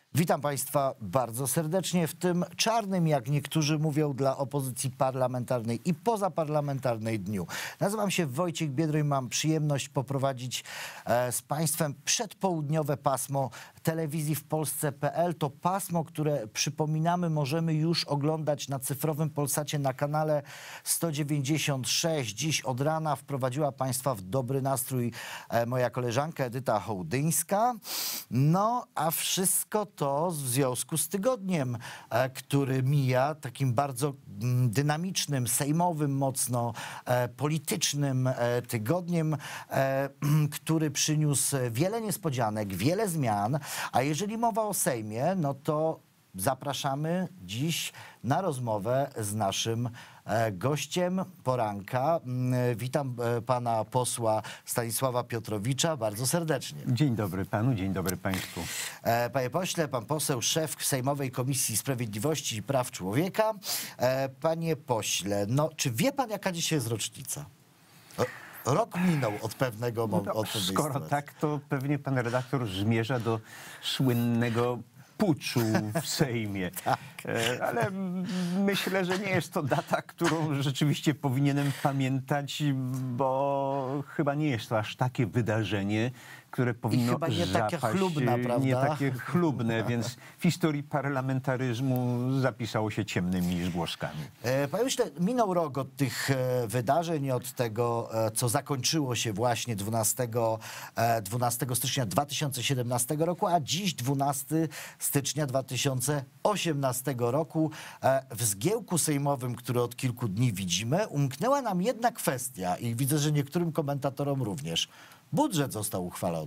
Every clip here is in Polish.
Witam Państwa bardzo serdecznie w tym czarnym, jak niektórzy mówią, dla opozycji parlamentarnej i pozaparlamentarnej dniu. Nazywam się Wojciech Biedroń, mam przyjemność poprowadzić z Państwem przedpołudniowe pasmo telewizji w Polsce.pl. To pasmo, które przypominamy, możemy już oglądać na cyfrowym Polsacie na kanale 196. Dziś od rana wprowadziła Państwa w dobry nastrój moja koleżanka Edyta Hołdyńska. No, a wszystko to w związku z tygodniem, który mija, takim bardzo dynamicznym, sejmowym, mocno politycznym tygodniem, który przyniósł wiele niespodzianek, wiele zmian. A jeżeli mowa o Sejmie, no to zapraszamy dziś na rozmowę z naszym gościem poranka. Witam pana posła Stanisława Piotrowicza bardzo serdecznie. Dzień dobry panu, dzień dobry państwu. Panie pośle, pan poseł, szef Sejmowej Komisji Sprawiedliwości i Praw Człowieka. Panie pośle, no, czy wie pan, jaka dzisiaj jest rocznica? Rok minął od pewnego momentu. Skoro tak, to pewnie pan redaktor zmierza do słynnego puczu w Sejmie. Tak. Ale myślę, że nie jest to data, którą rzeczywiście powinienem pamiętać, bo chyba nie jest to aż takie wydarzenie, które powinno chyba nie zapaść, takie chlubne, prawda? Nie takie chlubne, więc w historii parlamentaryzmu zapisało się ciemnymi zgłoskami. Panie myślę, minął rok od tych wydarzeń, od tego, co zakończyło się właśnie 12 stycznia 2017 roku, a dziś 12 stycznia 2018 roku. W zgiełku sejmowym, który od kilku dni widzimy, umknęła nam jedna kwestia i widzę, że niektórym komentatorom również. Budżet został uchwalony.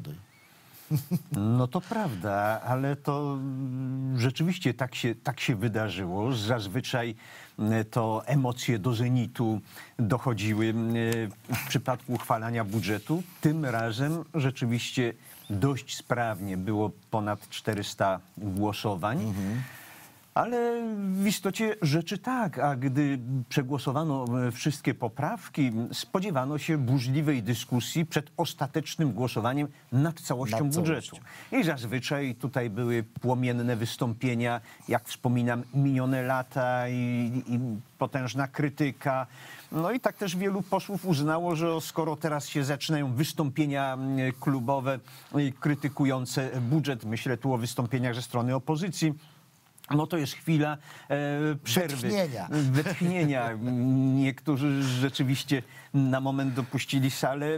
No to prawda, ale to rzeczywiście tak się wydarzyło. Zazwyczaj to emocje do zenitu dochodziły w przypadku uchwalania budżetu. Tym razem rzeczywiście dość sprawnie, było ponad 400 głosowań. Ale w istocie rzeczy tak, a gdy przegłosowano wszystkie poprawki, spodziewano się burzliwej dyskusji przed ostatecznym głosowaniem nad całością budżetu. I zazwyczaj tutaj były płomienne wystąpienia, jak wspominam, minione lata i potężna krytyka. No i tak też wielu posłów uznało, że skoro teraz się zaczynają wystąpienia klubowe krytykujące budżet, myślę tu o wystąpieniach ze strony opozycji, no to jest chwila przerwy, wytchnienia. Niektórzy rzeczywiście na moment dopuścili salę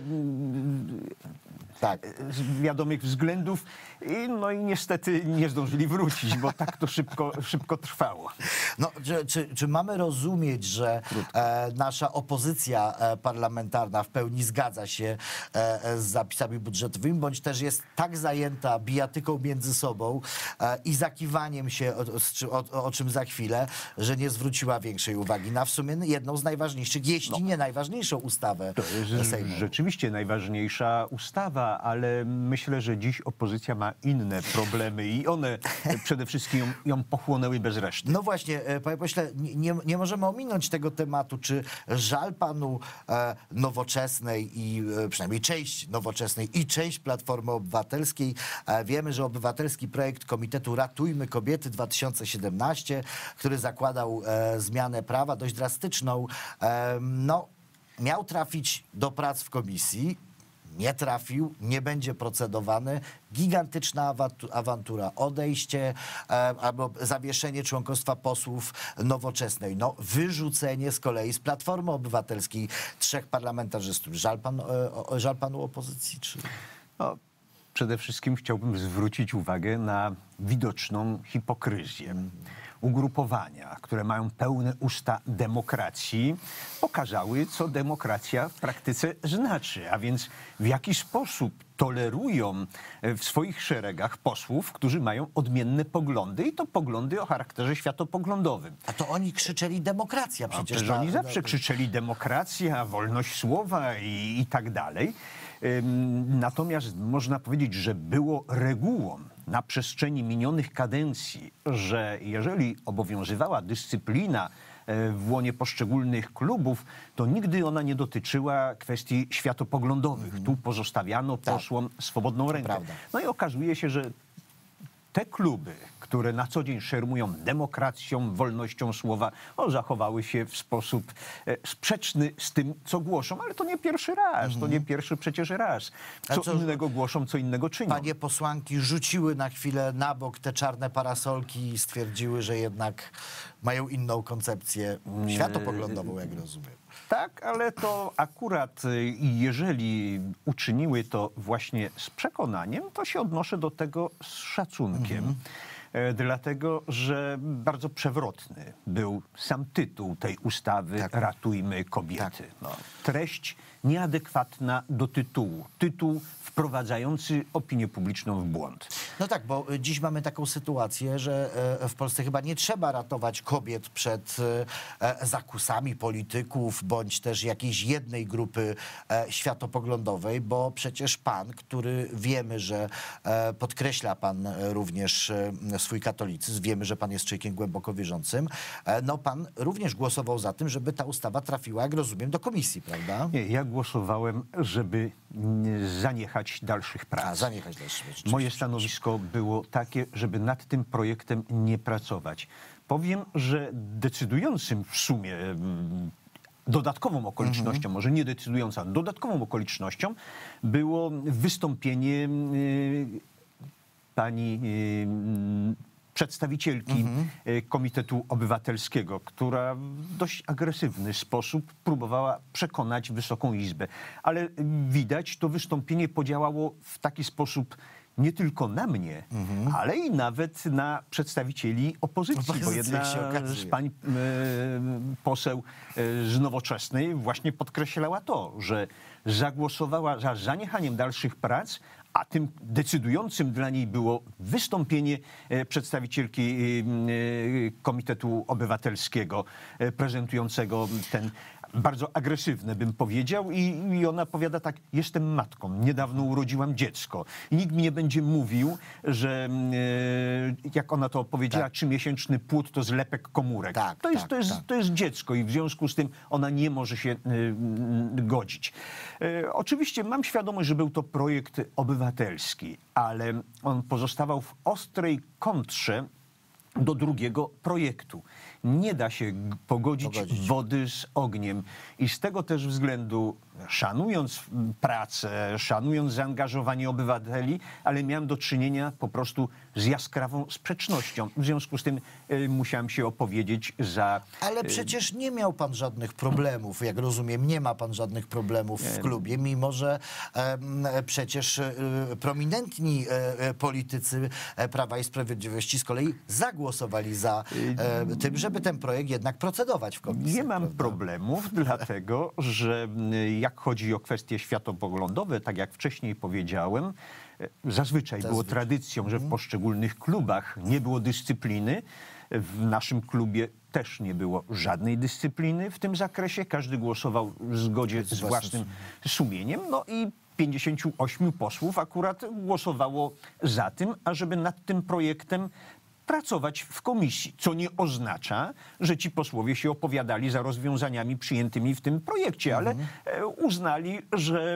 z wiadomych względów no i niestety nie zdążyli wrócić, bo tak to szybko trwało. No, czy mamy rozumieć, że nasza opozycja parlamentarna w pełni zgadza się z zapisami budżetowymi, bądź też jest tak zajęta bijatyką między sobą i zakiwaniem się, o czym za chwilę, że nie zwróciła większej uwagi na w sumie jedną z najważniejszych, jeśli nie najważniejszą ustawę Sejmu. Rzeczywiście najważniejsza ustawa, ale myślę, że dziś opozycja ma inne problemy i one przede wszystkim ją pochłonęły bez reszty. No właśnie, panie pośle, nie możemy ominąć tego tematu. Czy żal panu Nowoczesnej i przynajmniej część Nowoczesnej i część Platformy Obywatelskiej? Wiemy, że obywatelski projekt Komitetu Ratujmy Kobiety 2017, który zakładał zmianę prawa dość drastyczną, no, miał trafić do prac w komisji. Nie trafił, nie będzie procedowany. Gigantyczna awantura, odejście albo zawieszenie członkostwa posłów Nowoczesnej. No, wyrzucenie z kolei z Platformy Obywatelskiej 3 parlamentarzystów. Żal panu opozycji? Czy... No, przede wszystkim chciałbym zwrócić uwagę na widoczną hipokryzję. Ugrupowania, które mają pełne usta demokracji, pokazały, co demokracja w praktyce znaczy, a więc w jaki sposób tolerują w swoich szeregach posłów, którzy mają odmienne poglądy i to poglądy o charakterze światopoglądowym. A to oni krzyczeli demokracja przecież. No, oni zawsze krzyczeli demokracja, wolność słowa i tak dalej. Natomiast można powiedzieć, że było regułą na przestrzeni minionych kadencji, że jeżeli obowiązywała dyscyplina w łonie poszczególnych klubów, to nigdy ona nie dotyczyła kwestii światopoglądowych. Tu pozostawiano posłom swobodną rękę. No i okazuje się, że te kluby, które na co dzień szermują demokracją, wolnością słowa, zachowały się w sposób sprzeczny z tym, co głoszą. Ale to nie pierwszy raz, to nie pierwszy przecież raz. Co innego głoszą, co innego czynią. Panie posłanki rzuciły na chwilę na bok te czarne parasolki i stwierdziły, że jednak mają inną koncepcję światopoglądową, jak rozumiem. Tak, ale to akurat jeżeli uczyniły to właśnie z przekonaniem, to się odnoszę do tego z szacunkiem. Dlatego, że bardzo przewrotny był sam tytuł tej ustawy Ratujmy kobiety. No, treść nieadekwatna do tytułu. Tytuł wprowadzający opinię publiczną w błąd. No tak, bo dziś mamy taką sytuację, że w Polsce chyba nie trzeba ratować kobiet przed zakusami polityków bądź też jakiejś jednej grupy światopoglądowej, bo przecież pan, który wiemy, że podkreśla pan również swój katolicyzm, wiemy, że pan jest człowiekiem głęboko wierzącym, no pan również głosował za tym, żeby ta ustawa trafiła, jak rozumiem, do komisji, prawda? Nie, ja głosowałem, żeby zaniechać dalszych prac. Zaniechać dalszych prac. Moje stanowisko było takie, żeby nad tym projektem nie pracować. Powiem, że decydującym w sumie dodatkową okolicznością, może nie decydującą, ale dodatkową okolicznością było wystąpienie pani przedstawicielki Komitetu Obywatelskiego, która w dość agresywny sposób próbowała przekonać Wysoką Izbę. Ale widać, to wystąpienie podziałało w taki sposób nie tylko na mnie, ale i nawet na przedstawicieli opozycji, bo jedna z pań poseł z Nowoczesnej właśnie podkreślała to, że zagłosowała za zaniechaniem dalszych prac, a tym decydującym dla niej było wystąpienie przedstawicielki Komitetu Obywatelskiego prezentującego ten bardzo agresywne, bym powiedział, i ona powiada tak: jestem matką, niedawno urodziłam dziecko i nikt mi nie będzie mówił, że jak ona to powiedziała, 3-miesięczny płód to zlepek komórek. To jest dziecko i w związku z tym ona nie może się godzić. Oczywiście mam świadomość, że był to projekt obywatelski, ale on pozostawał w ostrej kontrze do drugiego projektu. Nie da się pogodzić wody z ogniem. I z tego też względu, szanując pracę, szanując zaangażowanie obywateli, ale miałem do czynienia po prostu z jaskrawą sprzecznością. W związku z tym musiałem się opowiedzieć za... Ale przecież nie miał pan żadnych problemów, jak rozumiem, nie ma pan żadnych problemów w klubie, mimo że przecież prominentni politycy Prawa i Sprawiedliwości z kolei zagłosowali za tym, żeby ten projekt jednak procedować w komisji. Nie mam problemów, dlatego że jak chodzi o kwestie światopoglądowe, tak jak wcześniej powiedziałem, zazwyczaj było tradycją, że w poszczególnych klubach nie było dyscypliny. W naszym klubie też nie było żadnej dyscypliny w tym zakresie. Każdy głosował w zgodzie z własnym sumieniem. No i 58 posłów akurat głosowało za tym, ażeby nad tym projektem pracować w komisji, co nie oznacza, że ci posłowie się opowiadali za rozwiązaniami przyjętymi w tym projekcie, ale uznali, że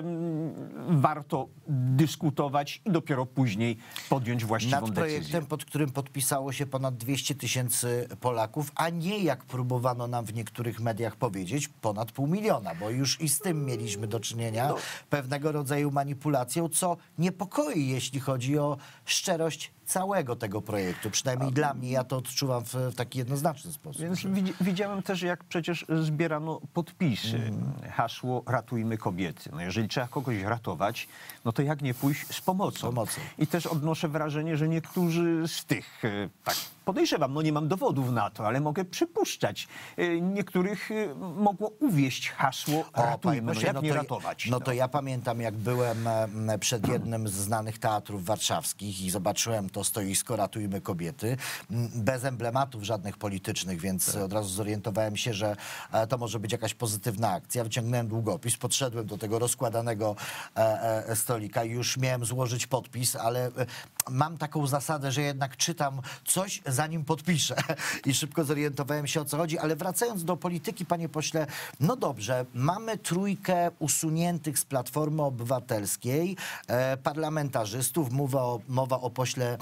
warto dyskutować i dopiero później podjąć właściwą decyzję. Nad projektem, pod którym podpisało się ponad 200 000 Polaków, a nie, jak próbowano nam w niektórych mediach powiedzieć, ponad 500 000, bo już i z tym mieliśmy do czynienia, pewnego rodzaju manipulacją, co niepokoi, jeśli chodzi o szczerość całego tego projektu. Przynajmniej dla mnie, ja to odczuwam w taki jednoznaczny sposób. Więc widziałem też, jak przecież zbierano podpisy. Hasło Ratujmy kobiety. No jeżeli trzeba kogoś ratować, no to jak nie pójść z pomocą. I też odnoszę wrażenie, że niektórzy z tych, tak podejrzewam, no nie mam dowodów na to, ale mogę przypuszczać, niektórych mogło uwieść hasło Ratujmy. No jak nie ratować? No to ja pamiętam, jak byłem przed jednym z znanych teatrów warszawskich i zobaczyłem to stoisko Ratujmy kobiety, bez emblematów żadnych politycznych, więc od razu zorientowałem się, że to może być jakaś pozytywna akcja. Wyciągnąłem długopis, podszedłem do tego rozkładanego stolika i już miałem złożyć podpis, ale mam taką zasadę, że jednak czytam coś, zanim podpiszę i szybko zorientowałem się, o co chodzi. Ale wracając do polityki, panie pośle, no dobrze, mamy trójkę usuniętych z Platformy Obywatelskiej parlamentarzystów. Mowa o pośle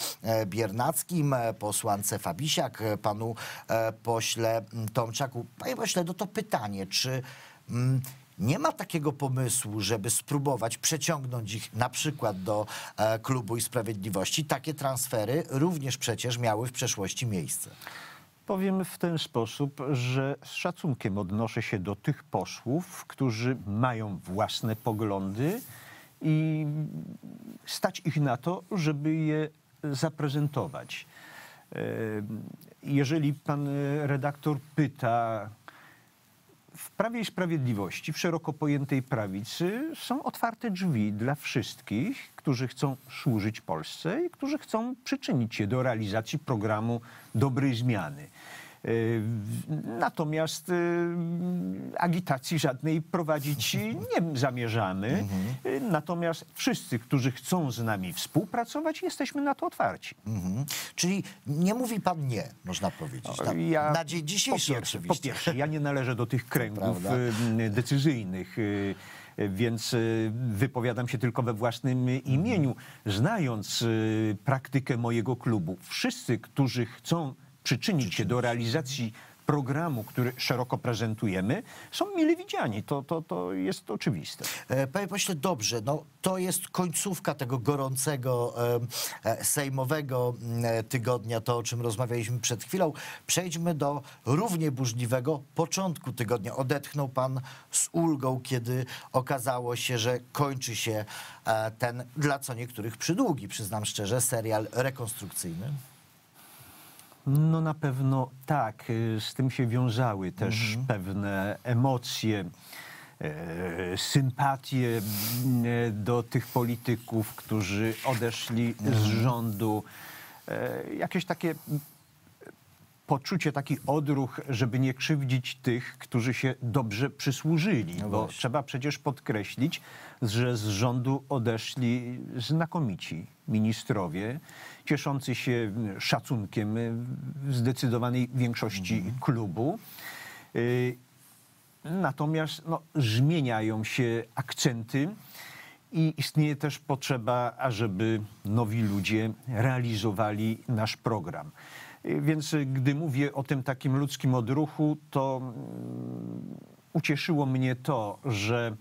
Biernackim, posłance Fabisiak, panu pośle Tomczaku. Panie pośle, no to pytanie, czy nie ma takiego pomysłu, żeby spróbować przeciągnąć ich na przykład do Klubu i Sprawiedliwości? Takie transfery również przecież miały w przeszłości miejsce. Powiem w ten sposób, że z szacunkiem odnoszę się do tych posłów, którzy mają własne poglądy i stać ich na to, żeby je zaprezentować. Jeżeli pan redaktor pyta, w Prawie i Sprawiedliwości, w szeroko pojętej prawicy są otwarte drzwi dla wszystkich, którzy chcą służyć Polsce i którzy chcą przyczynić się do realizacji programu dobrej zmiany. Natomiast agitacji żadnej prowadzić nie zamierzamy. Natomiast wszyscy, którzy chcą z nami współpracować, jesteśmy na to otwarci. Czyli nie mówi pan nie, można powiedzieć. Na dzień dzisiejszy oczywiście. Po pierwsze, ja nie należę do tych kręgów decyzyjnych, więc wypowiadam się tylko we własnym imieniu. Znając praktykę mojego klubu, wszyscy, którzy chcą przyczynić się do realizacji programu, który szeroko prezentujemy, są mile widziani. To jest oczywiste. Panie pośle, dobrze, no to jest końcówka tego gorącego sejmowego tygodnia, to o czym rozmawialiśmy przed chwilą. Przejdźmy do równie burzliwego początku tygodnia. Odetchnął pan z ulgą, kiedy okazało się, że kończy się ten, dla co niektórych przydługi, przyznam szczerze, serial rekonstrukcyjny? No na pewno tak. Z tym się wiązały też pewne emocje, sympatie do tych polityków, którzy odeszli z rządu. Jakieś takie poczucie, taki odruch, żeby nie krzywdzić tych, którzy się dobrze przysłużyli. No bo trzeba przecież podkreślić, że z rządu odeszli znakomici ministrowie, cieszący się szacunkiem w zdecydowanej większości klubu. Natomiast zmieniają się akcenty i istnieje też potrzeba, ażeby nowi ludzie realizowali nasz program. Więc gdy mówię o tym takim ludzkim odruchu, to ucieszyło mnie to, że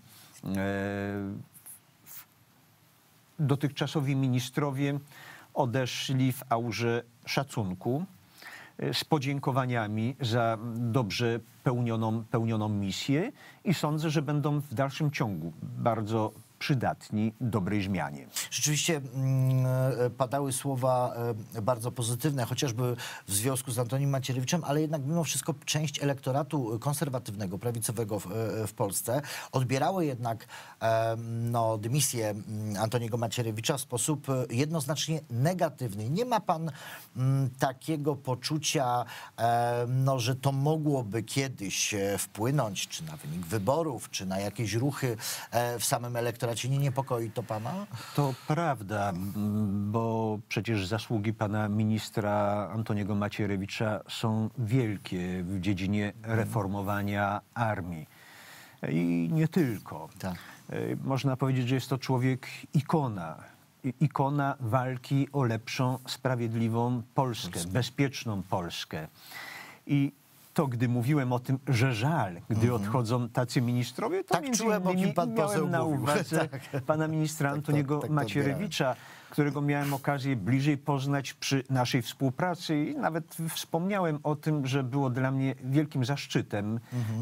dotychczasowi ministrowie odeszli w aurze szacunku, z podziękowaniami za dobrze pełnioną misję i sądzę, że będą w dalszym ciągu bardzo przydatni dobrej zmianie. Rzeczywiście padały słowa bardzo pozytywne, chociażby w związku z Antonim Macierewiczem, ale jednak mimo wszystko część elektoratu konserwatywnego, prawicowego w Polsce odbierały jednak dymisję Antoniego Macierewicza w sposób jednoznacznie negatywny. Nie ma pan takiego poczucia, że to mogłoby kiedyś wpłynąć, czy na wynik wyborów, czy na jakieś ruchy w samym elektoracie? Nie niepokoi to pana? To prawda, bo przecież zasługi pana ministra Antoniego Macierewicza są wielkie w dziedzinie reformowania armii. I nie tylko. Tak. Można powiedzieć, że jest to człowiek ikona walki o lepszą, sprawiedliwą Polskę, bezpieczną Polskę. I to, gdy mówiłem o tym, że żal, gdy odchodzą tacy ministrowie, to tak między czułem, o kim pan miałem na mówił. uwadze pana ministra Antoniego Macierewicza, którego miałem okazję bliżej poznać przy naszej współpracy i nawet wspomniałem o tym, że było dla mnie wielkim zaszczytem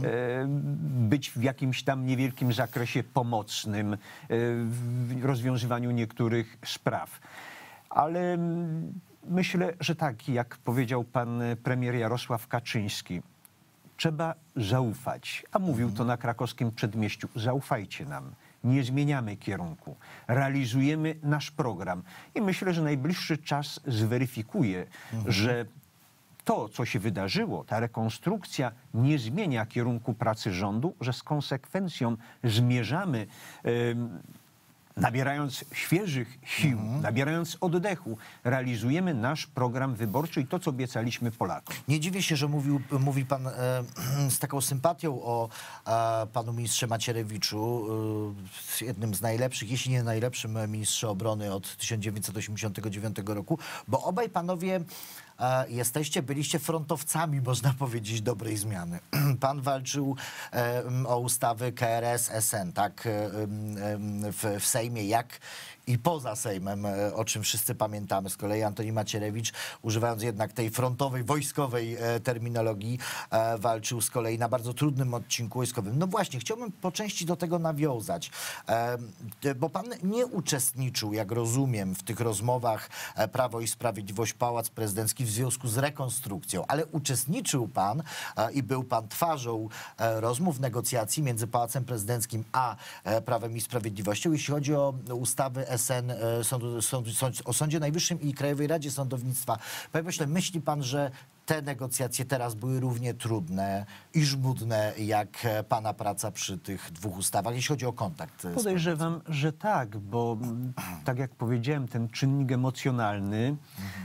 być w jakimś tam niewielkim zakresie pomocnym w rozwiązywaniu niektórych spraw. Ale myślę, że tak, jak powiedział pan premier Jarosław Kaczyński, trzeba zaufać, a mówił to na krakowskim Przedmieściu. Zaufajcie nam, nie zmieniamy kierunku, realizujemy nasz program. I myślę, że najbliższy czas zweryfikuje, że to, co się wydarzyło, ta rekonstrukcja nie zmienia kierunku pracy rządu, że z konsekwencją zmierzamy nabierając świeżych sił, nabierając oddechu, realizujemy nasz program wyborczy i to, co obiecaliśmy Polakom. Nie dziwię się, że mówi pan z taką sympatią o panu ministrze Macierewiczu, jednym z najlepszych, jeśli nie najlepszym ministrze obrony od 1989 roku, bo obaj panowie byliście frontowcami, można powiedzieć, dobrej zmiany. Pan walczył o ustawy KRS-SN, tak, w Sejmie, jak i poza Sejmem, o czym wszyscy pamiętamy. Z kolei Antoni Macierewicz, używając jednak tej frontowej, wojskowej terminologii, walczył z kolei na bardzo trudnym odcinku wojskowym. No właśnie, chciałbym po części do tego nawiązać, bo pan nie uczestniczył, jak rozumiem, w tych rozmowach Prawo i Sprawiedliwość, Pałac Prezydencki w związku z rekonstrukcją, ale uczestniczył pan i był pan twarzą rozmów, negocjacji między Pałacem Prezydenckim a Prawem i Sprawiedliwością, jeśli chodzi o ustawy SN, o Sądzie Najwyższym i Krajowej Radzie Sądownictwa. Panie pośle, myśli pan, że te negocjacje teraz były równie trudne i żmudne jak pana praca przy tych dwóch ustawach, jeśli chodzi o kontakt? Podejrzewam, że tak, bo tak jak powiedziałem, ten czynnik emocjonalny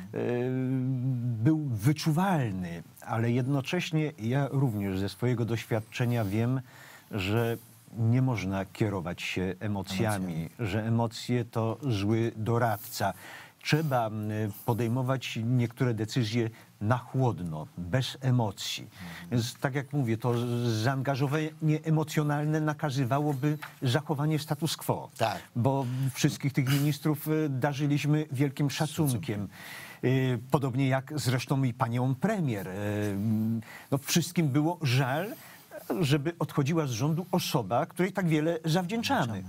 był wyczuwalny, ale jednocześnie ja również ze swojego doświadczenia wiem, że nie można kierować się emocjami, że emocje to zły doradca. Trzeba podejmować niektóre decyzje na chłodno, bez emocji. Więc tak jak mówię, to zaangażowanie emocjonalne nakazywałoby zachowanie status quo. Tak. Bo wszystkich tych ministrów darzyliśmy wielkim szacunkiem. Podobnie jak zresztą i panią premier. No, wszystkim było żal, żeby odchodziła z rządu osoba, której tak wiele zawdzięczamy.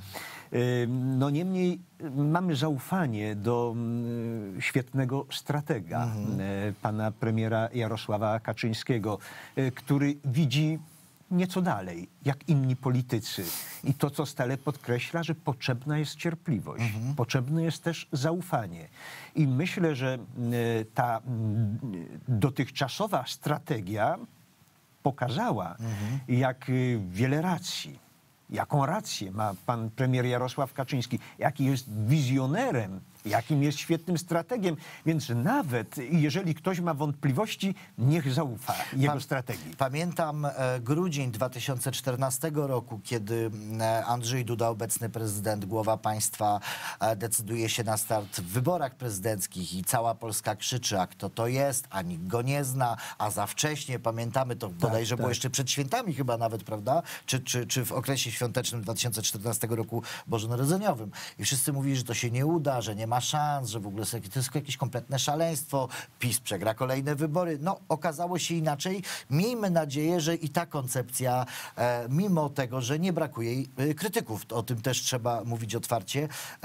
No niemniej mamy zaufanie do świetnego stratega, pana premiera Jarosława Kaczyńskiego, który widzi nieco dalej, jak inni politycy. I to, co stale podkreśla, że potrzebna jest cierpliwość, potrzebne jest też zaufanie. I myślę, że ta dotychczasowa strategia pokazała, jak wiele racji, jaką rację ma pan premier Jarosław Kaczyński, jaki jest wizjonerem, jakim jest świetnym strategiem. Więc nawet jeżeli ktoś ma wątpliwości, niech zaufa jego strategii. Pamiętam grudzień 2014 roku, kiedy Andrzej Duda, obecny prezydent, głowa państwa, decyduje się na start w wyborach prezydenckich i cała Polska krzyczy, a kto to jest, a nikt go nie zna, a za wcześnie, pamiętamy to bodajże było jeszcze przed świętami chyba nawet, prawda? Czy w okresie świątecznym 2014 roku bożonarodzeniowym. I wszyscy mówili, że to się nie uda, że nie ma szans, że w ogóle to jest jakieś kompletne szaleństwo, PiS przegra kolejne wybory. No, okazało się inaczej. Miejmy nadzieję, że i ta koncepcja, mimo tego, że nie brakuje jej krytyków, o tym też trzeba mówić otwarcie,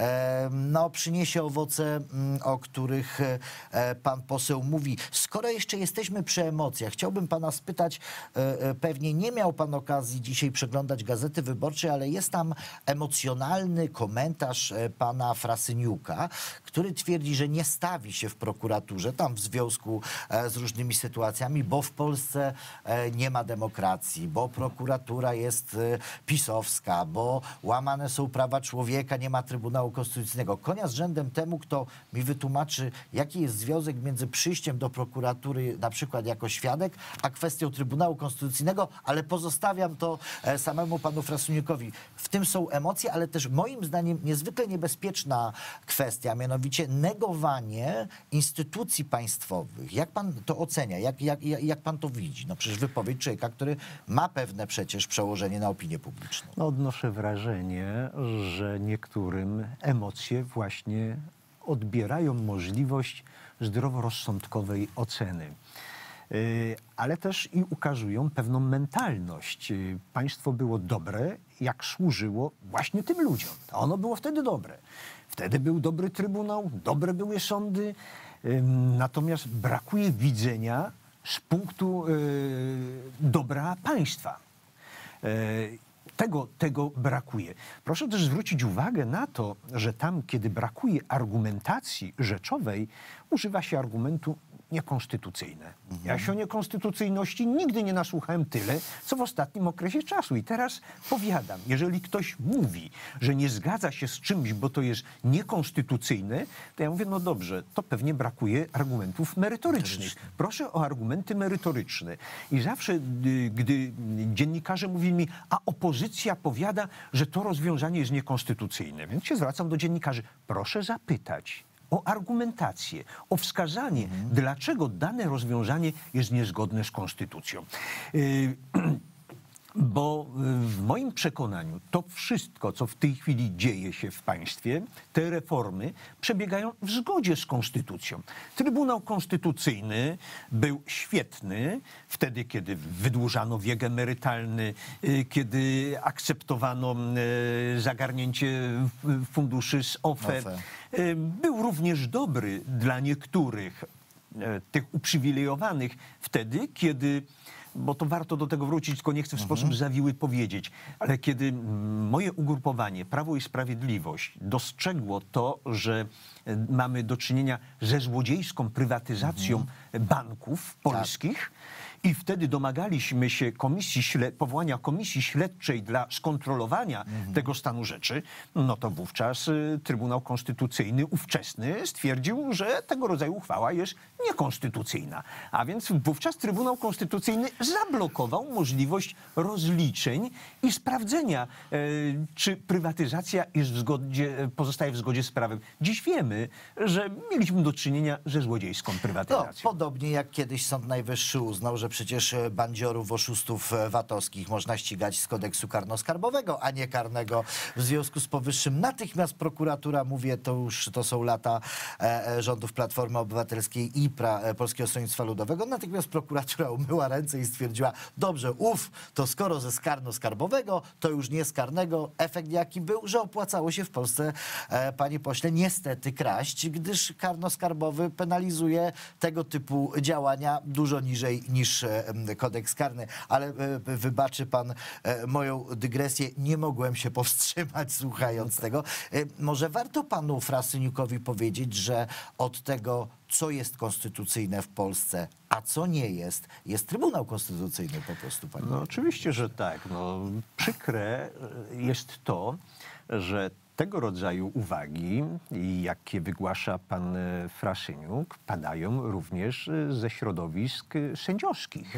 no, przyniesie owoce, o których pan poseł mówi. Skoro jeszcze jesteśmy przy emocjach, chciałbym pana spytać, pewnie nie miał pan okazji dzisiaj przeglądać Gazety Wyborczej, ale jest tam emocjonalny komentarz pana Frasyniuka, który twierdzi, że nie stawi się w prokuraturze, tam w związku z różnymi sytuacjami, bo w Polsce nie ma demokracji, bo prokuratura jest pisowska, bo łamane są prawa człowieka, nie ma Trybunału Konstytucyjnego. Konia z rzędem temu, kto mi wytłumaczy, jaki jest związek między przyjściem do prokuratury, na przykład jako świadek, a kwestią Trybunału Konstytucyjnego, ale pozostawiam to samemu panu Frasyniukowi. W tym są emocje, ale też moim zdaniem niezwykle niebezpieczna kwestia, mianowicie negowanie instytucji państwowych. Jak pan to ocenia? Jak pan to widzi? No przecież wypowiedź człowieka, który ma pewne przecież przełożenie na opinię publiczną. No, odnoszę wrażenie, że niektórym emocje właśnie odbierają możliwość zdroworozsądkowej oceny. Ale też i ukazują pewną mentalność. Państwo było dobre, jak służyło właśnie tym ludziom. Ono było wtedy dobre. Wtedy był dobry trybunał, dobre były sądy, natomiast brakuje widzenia z punktu dobra państwa. Tego brakuje. Proszę też zwrócić uwagę na to, że tam, kiedy brakuje argumentacji rzeczowej, używa się argumentu niekonstytucyjne. Ja się o niekonstytucyjności nigdy nie nasłuchałem tyle, co w ostatnim okresie czasu. I teraz powiadam, jeżeli ktoś mówi, że nie zgadza się z czymś, bo to jest niekonstytucyjne, to ja mówię, no dobrze, to pewnie brakuje argumentów merytorycznych. Proszę o argumenty merytoryczne. I zawsze, gdy dziennikarze mówili mi, a opozycja powiada, że to rozwiązanie jest niekonstytucyjne. Więc się zwracam do dziennikarzy. Proszę zapytać o argumentację, o wskazanie, dlaczego dane rozwiązanie jest niezgodne z konstytucją. Bo w moim przekonaniu to wszystko, co w tej chwili dzieje się w państwie, te reformy przebiegają w zgodzie z konstytucją. Trybunał Konstytucyjny był świetny wtedy, kiedy wydłużano wiek emerytalny, kiedy akceptowano zagarnięcie funduszy z OFE. Był również dobry dla niektórych tych uprzywilejowanych wtedy, kiedy, bo to warto do tego wrócić, tylko nie chcę w sposób zawiły powiedzieć, ale kiedy moje ugrupowanie, Prawo i Sprawiedliwość, dostrzegło to, że mamy do czynienia ze złodziejską prywatyzacją banków polskich, i wtedy domagaliśmy się powołania komisji śledczej dla skontrolowania tego stanu rzeczy, no to wówczas Trybunał Konstytucyjny ówczesny stwierdził, że tego rodzaju uchwała jest niekonstytucyjna. A więc wówczas Trybunał Konstytucyjny zablokował możliwość rozliczeń i sprawdzenia, czy prywatyzacja jest pozostaje w zgodzie z prawem. Dziś wiemy, że mieliśmy do czynienia ze złodziejską prywatyzacją. No, podobnie jak kiedyś Sąd Najwyższy uznał, że przecież bandziorów, oszustów VAT-owskich można ścigać z kodeksu karnoskarbowego, a nie karnego. W związku z powyższym natychmiast prokuratura, mówię, to są lata rządów Platformy Obywatelskiej i Polskiego Stronnictwa Ludowego, natychmiast prokuratura umyła ręce i stwierdziła, dobrze, to skoro ze karnoskarbowego, to już nie z karnego. Efekt jaki był? Że opłacało się w Polsce, panie pośle, niestety kraść, gdyż karnoskarbowy penalizuje tego typu działania dużo niżej niż kodeks karny. Ale wybaczy pan moją dygresję, nie mogłem się powstrzymać słuchając tego. Może warto panu Frasyniukowi powiedzieć, że od tego, co jest konstytucyjne w Polsce, a co nie jest, jest Trybunał Konstytucyjny po prostu, panie. No oczywiście, że tak. No, przykre jest to, że tego rodzaju uwagi, jakie wygłasza pan Frasyniuk, padają również ze środowisk sędziowskich.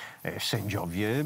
Sędziowie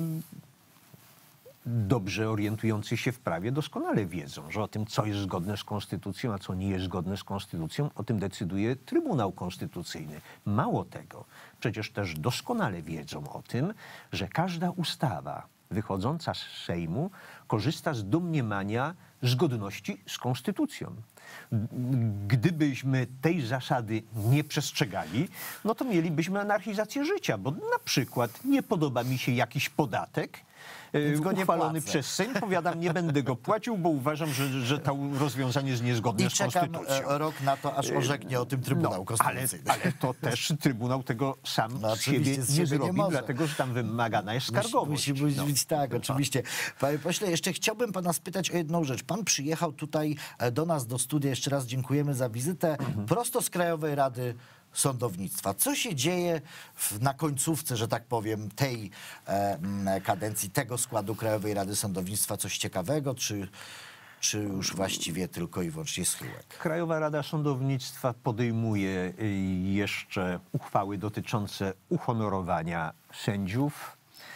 dobrze orientujący się w prawie doskonale wiedzą, że o tym, co jest zgodne z konstytucją, a co nie jest zgodne z konstytucją, o tym decyduje Trybunał Konstytucyjny. Mało tego, przecież też doskonale wiedzą o tym, że każda ustawa wychodząca z Sejmu korzysta z domniemania zgodności z konstytucją. Gdybyśmy tej zasady nie przestrzegali, no to mielibyśmy anarchizację życia, bo na przykład nie podoba mi się jakiś podatek, uchwalony przez Sejm, powiadam, nie będę go płacił, bo uważam, że to rozwiązanie jest niezgodne z konstytucją. I czekam rok na to, aż orzeknie o tym Trybunał Konstytucyjny. Ale to też Trybunał tego sam z siebie nie zrobi, dlatego że tam wymagana jest skargowość. Musi być tak, oczywiście. Panie pośle, jeszcze chciałbym pana spytać o jedną rzecz. Pan przyjechał tutaj do nas, do studia, jeszcze raz dziękujemy za wizytę, prosto z Krajowej Rady Sądownictwa. Co się dzieje na końcówce, że tak powiem, tej kadencji, tego składu Krajowej Rady Sądownictwa? Coś ciekawego, czy już właściwie tylko i wyłącznie schyłek? Krajowa Rada Sądownictwa podejmuje jeszcze uchwały dotyczące uhonorowania sędziów.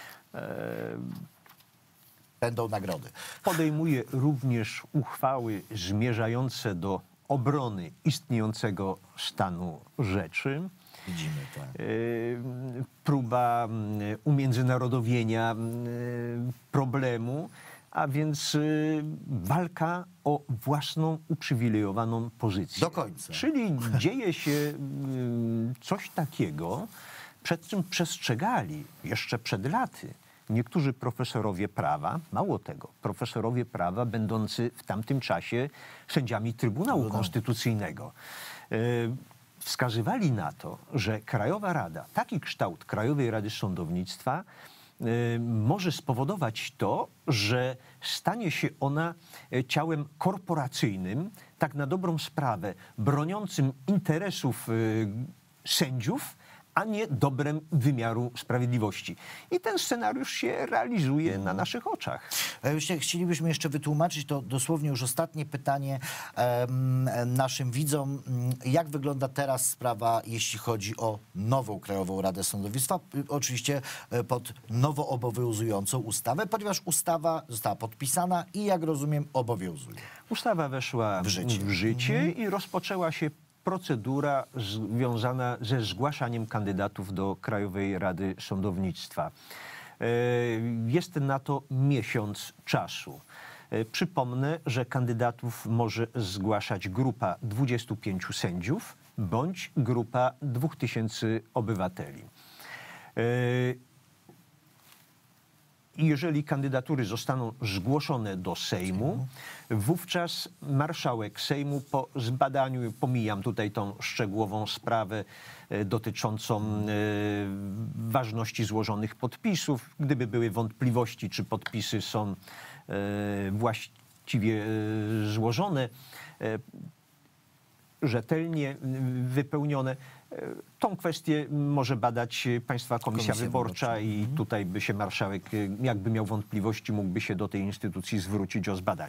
Będą nagrody. Podejmuje również uchwały zmierzające do obrony istniejącego stanu rzeczy. Widzimy to. Próba umiędzynarodowienia problemu, a więc walka o własną uprzywilejowaną pozycję. Do końca. Czyli dzieje się coś takiego, przed czym przestrzegali jeszcze przed laty niektórzy profesorowie prawa, mało tego, profesorowie prawa będący w tamtym czasie sędziami Trybunału Konstytucyjnego. Wskazywali na to, że Krajowa Rada, taki kształt Krajowej Rady Sądownictwa może spowodować to, że stanie się ona ciałem korporacyjnym, tak na dobrą sprawę, broniącym interesów sędziów, a nie dobrem wymiaru sprawiedliwości. I ten scenariusz się realizuje na naszych oczach. Chcielibyśmy jeszcze wytłumaczyć, to dosłownie już ostatnie pytanie naszym widzom. Jak wygląda teraz sprawa, jeśli chodzi o nową Krajową Radę Sądownictwa? Oczywiście pod nowo obowiązującą ustawę, ponieważ ustawa została podpisana i, jak rozumiem, obowiązuje. Ustawa weszła w życie i rozpoczęła się procedura związana ze zgłaszaniem kandydatów do Krajowej Rady Sądownictwa. Jest na to miesiąc czasu. Przypomnę, że kandydatów może zgłaszać grupa 25 sędziów bądź grupa 2000 obywateli. Jeżeli kandydatury zostaną zgłoszone do Sejmu, wówczas marszałek Sejmu po zbadaniu, pomijam tutaj tą szczegółową sprawę dotyczącą ważności złożonych podpisów, gdyby były wątpliwości, czy podpisy są właściwie złożone, rzetelnie wypełnione. Tą kwestię może badać Państwa Komisja Wyborcza i tutaj by się marszałek, jakby miał wątpliwości, mógłby się do tej instytucji zwrócić o zbadanie.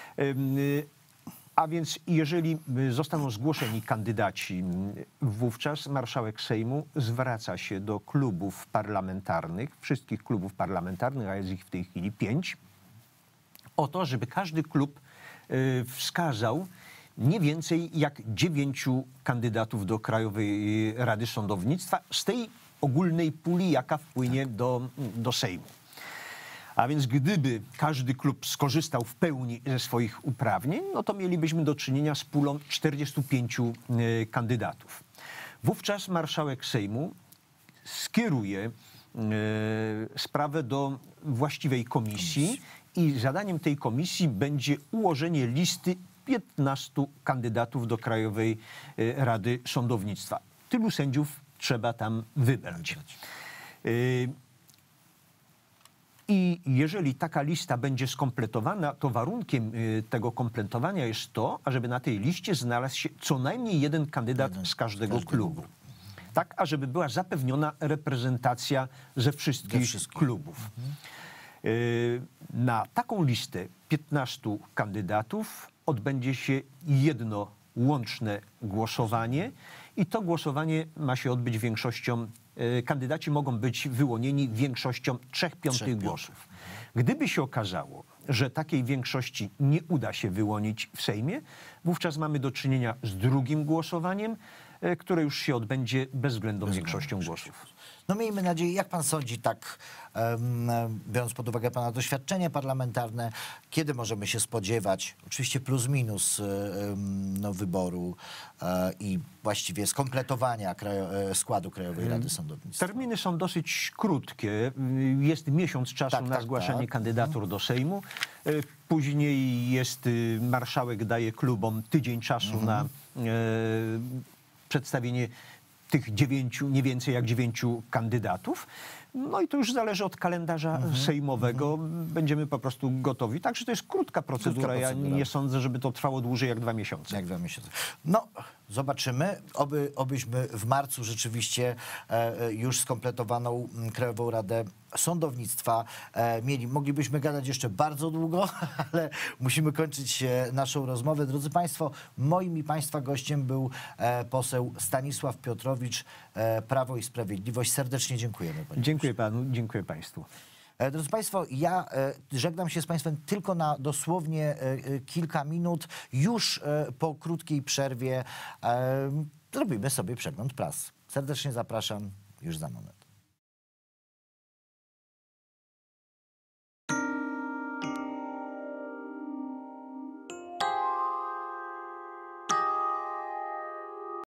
A więc jeżeli zostaną zgłoszeni kandydaci, wówczas marszałek Sejmu zwraca się do klubów parlamentarnych, wszystkich klubów parlamentarnych, a jest ich w tej chwili 5, o to, żeby każdy klub wskazał nie więcej jak 9 kandydatów do Krajowej Rady Sądownictwa z tej ogólnej puli, jaka wpłynie do Sejmu. A więc gdyby każdy klub skorzystał w pełni ze swoich uprawnień, no to mielibyśmy do czynienia z pulą 45 kandydatów. Wówczas marszałek Sejmu skieruje sprawę do właściwej komisji i zadaniem tej komisji będzie ułożenie listy 15 kandydatów do Krajowej Rady Sądownictwa. Tylu sędziów trzeba tam wybrać. I jeżeli taka lista będzie skompletowana, to warunkiem tego kompletowania jest to, ażeby na tej liście znalazł się co najmniej jeden kandydat z każdego klubu. Tak, ażeby była zapewniona reprezentacja ze wszystkich klubów. Na taką listę 15 kandydatów odbędzie się jedno łączne głosowanie i to głosowanie ma się odbyć większością, kandydaci mogą być wyłonieni większością 3/5 głosów. Gdyby się okazało, że takiej większości nie uda się wyłonić w Sejmie, wówczas mamy do czynienia z drugim głosowaniem, które już się odbędzie bezwzględną większością głosów. No miejmy nadzieję, jak pan sądzi, tak biorąc pod uwagę pana doświadczenie parlamentarne, kiedy możemy się spodziewać, oczywiście plus minus wyboru i właściwie skompletowania składu Krajowej Rady Sądownictwa? Terminy są dosyć krótkie. Jest miesiąc czasu na zgłaszanie kandydatur do Sejmu. Później jest, marszałek daje klubom tydzień czasu na przedstawienie tych 9, nie więcej jak 9 kandydatów. No i to już zależy od kalendarza sejmowego. Będziemy po prostu gotowi. Także to jest krótka procedura. Ja nie sądzę, żeby to trwało dłużej jak 2 miesiące. Jak 2 miesiące. No, zobaczymy. Obyśmy w marcu rzeczywiście już skompletowaną Krajową Radę Sądownictwa mieli. Moglibyśmy gadać jeszcze bardzo długo, ale musimy kończyć naszą rozmowę. Drodzy Państwo, moim i Państwa gościem był poseł Stanisław Piotrowicz, Prawo i Sprawiedliwość. Serdecznie dziękujemy. Dziękuję panu, dziękuję państwu. Drodzy Państwo, ja żegnam się z Państwem tylko na dosłownie kilka minut. Już po krótkiej przerwie zrobimy sobie przegląd prasy. Serdecznie zapraszam już za moment.